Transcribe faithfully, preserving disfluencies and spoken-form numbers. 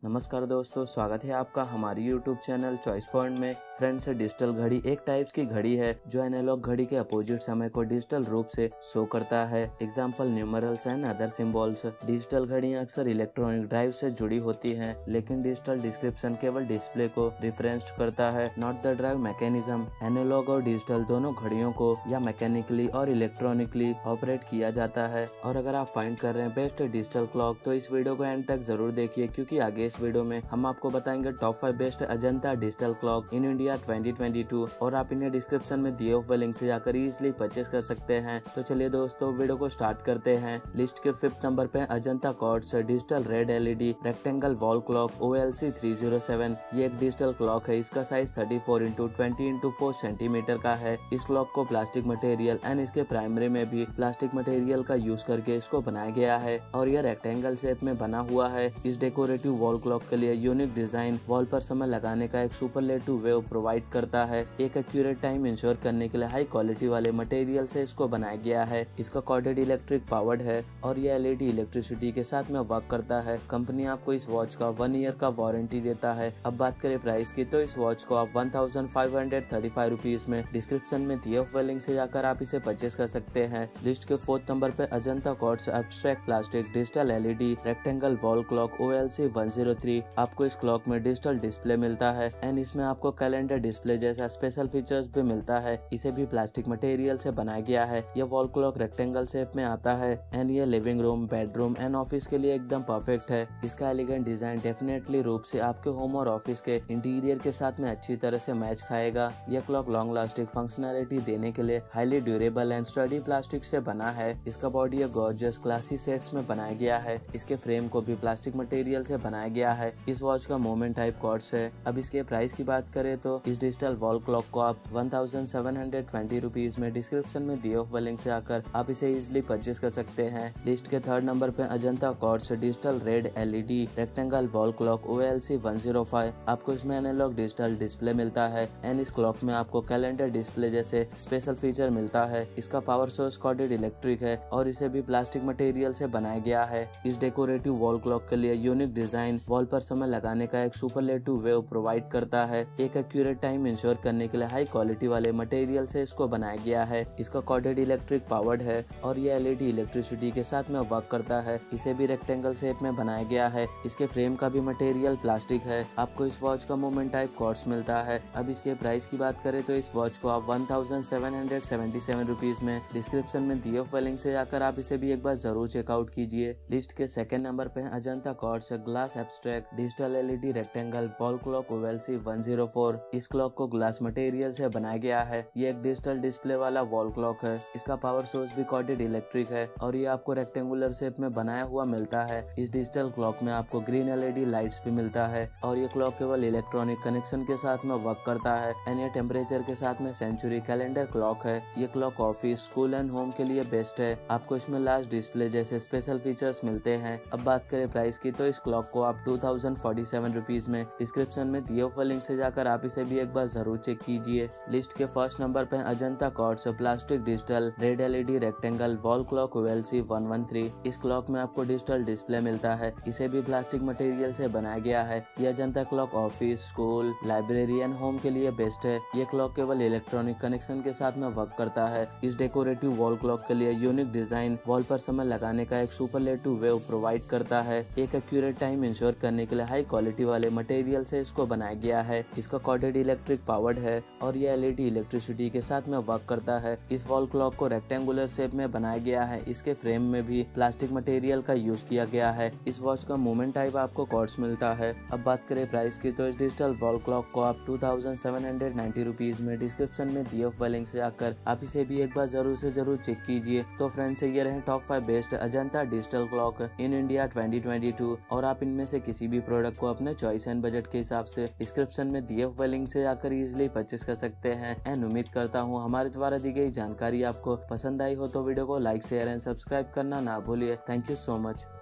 नमस्कार दोस्तों, स्वागत है आपका हमारी यूट्यूब चैनल चॉइस पॉइंट में। फ्रेंड्स, डिजिटल घड़ी एक टाइप्स की घड़ी है जो एनालॉग घड़ी के अपोजिट समय को डिजिटल रूप से शो करता है। Example numerals and other symbols. Digital घड़ियां अक्सर इलेक्ट्रॉनिक ड्राइव से जुड़ी होती हैं, लेकिन डिजिटल डिस्क्रिप्शन केवल डिस्प्ले को रिफरेंस करता है, not the drive mechanism. Analog और डिजिटल दोनों घड़ियों को या मैकेनिकली और इलेक्ट्रॉनिकली ऑपरेट किया जाता है। और अगर आप फाइंड कर रहे हैं बेस्ट डिजिटल क्लॉक तो इस वीडियो को एंड तक जरूर देखिए, क्योंकि आगे इस वीडियो में हम आपको बताएंगे top five best Ajanta digital clock इन इंडिया ट्वेंटी ट्वेंटी टू, और आप इन्हें डिस्क्रिप्शन में दिए हुए लिंक से जाकर इजीली परचेस कर सकते हैं। तो चलिए दोस्तों, वीडियो को स्टार्ट करते हैं। लिस्ट के फिफ्थ नंबर पे Ajanta quartz digital red LED rectangle wall clock O L C three zero seven. ये एक डिजिटल क्लॉक है। इसका size thirty four into twenty into four centimetre का है। इस क्लॉक को प्लास्टिक मटेरियल एंड इसके प्राइमरी में भी प्लास्टिक मटेरियल का यूज करके इसको बनाया गया है, और यह रेक्टेंगल शेप में बना हुआ है। इस डेकोरेटिव वॉल क्लॉक के लिए यूनिक डिजाइन वॉल पर समय लगाने का एक सुपरलेटिव वेव प्रोवाइड करता है। एक एक्यूरेट टाइम इंश्योर करने के लिए हाई क्वालिटी वाले मटेरियल से इसको बनाया गया है। इसका कॉर्डेड इलेक्ट्रिक पावर्ड है और ये एलईडी इलेक्ट्रिसिटी के साथ में वर्क करता है। कंपनी आपको इस वॉच का वन ईयर का वारंटी देता है। अब बात करें प्राइस की, तो इस वॉच को आप one thousand five hundred thirty five rupees में डिस्क्रिप्शन में दिए हुए लिंक से जाकर आप इसे परचेस कर सकते हैं। लिस्ट के फोर्थ नंबर पे Ajanta quartz abstract plastic digital LED rectangle wall clock O L C one zero three. आपको इस क्लॉक में डिजिटल डिस्प्ले मिलता है एंड इसमें आपको कैलेंडर डिस्प्ले जैसा स्पेशल फीचर्स भी मिलता है। इसे भी प्लास्टिक मटेरियल से बनाया गया है। यह वॉल क्लॉक रेक्टेंगल शेप में आता है एंड ये living room, bedroom and office के लिए एकदम परफेक्ट है। इसका एलिगेंट डिजाइन डेफिनेटली रूप से आपके होम और ऑफिस के इंटीरियर के साथ में अच्छी तरह से मैच खाएगा। यह क्लॉक लॉन्ग लास्टिंग फंक्शनैलिटी देने के लिए highly durable and sturdy plastic से बना है। इसका बॉडी गॉर्जियस क्लासी सेट्स में बनाया गया है। इसके फ्रेम को भी प्लास्टिक मटेरियल से बनाया गया है। इस वॉच का मोमेंट टाइप कॉर्ड्स है। अब इसके प्राइस की बात करें तो इस डिजिटल वॉल क्लॉक को आप one thousand seven hundred twenty rupees में डिस्क्रिप्शन में दिए हुए लिंक से आकर आप इसे इजीली परचेस कर सकते हैं। लिस्ट के थर्ड नंबर पे Ajanta quartz digital red LED rectangle wall clock O L C one zero five. आपको इसमें एनालॉग डिजिटल डिस्प्ले मिलता है एंड इस क्लॉक में आपको कैलेंडर डिस्प्ले जैसे स्पेशल फीचर मिलता है। इसका पावर सोर्स कॉर्डेड इलेक्ट्रिक है और इसे भी प्लास्टिक मटेरियल से बनाया गया है। इस डेकोरेटिव वॉल क्लॉक के लिए यूनिक डिजाइन वॉल पर समय लगाने का एक सुपरलेटिव वेव प्रोवाइड करता है। एक एक्यूरेट टाइम इंश्योर करने के लिए हाई क्वालिटी वाले मटेरियल से इसको बनाया गया है। इसका कॉर्डेड इलेक्ट्रिक पावर्ड है और ये एलईडी इलेक्ट्रिसिटी के साथ में वर्क करता है। इसे भी रेक्टेंगल शेप में बनाया गया है। इसके फ्रेम का भी मटेरियल प्लास्टिक है। आपको इस वॉच का मोमेंट टाइप कॉर्ड्स मिलता है। अब इसके प्राइस की बात करें तो इस वॉच को आप one thousand seven hundred seventy seven rupees में डिस्क्रिप्शन में दिए हुए लिंक से जाकर आप इसे भी एक बार जरूर चेकआउट कीजिए। लिस्ट के सेकंड नंबर पे Ajanta quartz glass abstract digital LED rectangle wall clock O L C one zero four. इस क्लॉक को ग्लास मटेरियल से बनाया गया है। ये एक डिजिटल डिस्प्ले वाला वॉल क्लॉक है। इसका पावर सोर्स भी कॉर्डेड इलेक्ट्रिक है और ये आपको रेक्टेंगुलर शेप में बनाया हुआ मिलता है। इस डिजिटल क्लॉक में आपको ग्रीन एलईडी लाइट्स भी मिलता है और ये क्लॉक केवल इलेक्ट्रॉनिक कनेक्शन के साथ में वर्क करता है एंड ये टेम्परेचर के साथ में सेंचुरी कैलेंडर क्लॉक है। ये clock office, school and home के लिए बेस्ट है। आपको इसमें लार्ज डिस्प्ले जैसे स्पेशल फीचर्स मिलते हैं। अब बात करें प्राइस की, तो इस क्लॉक को आप two thousand forty seven rupees में डिस्क्रिप्शन में दिए हुए लिंक से जाकर आप इसे भी एक बार जरूर चेक कीजिए। लिस्ट के फर्स्ट नंबर पे Ajanta quartz plastic digital red LED rectangle wall clock O L C one one three. इस क्लॉक में आपको डिजिटल डिस्प्ले मिलता है। इसे भी प्लास्टिक मटेरियल से बनाया गया है। यह Ajanta clock office, school, library and home के लिए बेस्ट है। ये क्लॉक केवल इलेक्ट्रॉनिक कनेक्शन के साथ में वर्क करता है। इस डेकोरेटिव वॉल क्लॉक के लिए यूनिक डिजाइन वॉल पर समय लगाने का एक सुपरलेटिव वेव प्रोवाइड करता है। एक एक्यूरेट टाइम इंश्योर करने के लिए हाई क्वालिटी वाले मटेरियल से इसको बनाया गया है। इसका कॉर्डेड इलेक्ट्रिक पावर्ड है और ये एलईडी इलेक्ट्रिसिटी के साथ में वर्क करता है। इस वॉल क्लॉक को रेक्टेंगुलर शेप में बनाया गया है। इसके फ्रेम में भी प्लास्टिक मटेरियल का यूज किया गया है। इस वॉच का मोमेंट टाइप आपको कॉर्ड्स मिलता है। अब बात करें प्राइस की, तो इस डिजिटल वॉल क्लॉक को आप two thousand seven hundred ninety rupees में डिस्क्रिप्शन में दिए हुए लिंक से आकर आप इसे भी एक बार जरूर से जरूर चेक कीजिए। तो फ्रेंड्स, ये रहे top five best Ajanta digital clock इन इंडिया ट्वेंटी ट्वेंटी टू, और आप इनमें से किसी भी प्रोडक्ट को अपने चॉइस एंड बजट के हिसाब से डिस्क्रिप्शन में दिए हुए लिंक से जाकर इजीली परचेस कर सकते हैं। एंड उम्मीद करता हूँ हमारे द्वारा दी गई जानकारी आपको पसंद आई हो तो वीडियो को लाइक, शेयर एंड सब्सक्राइब करना ना भूलिए। Thank you so much.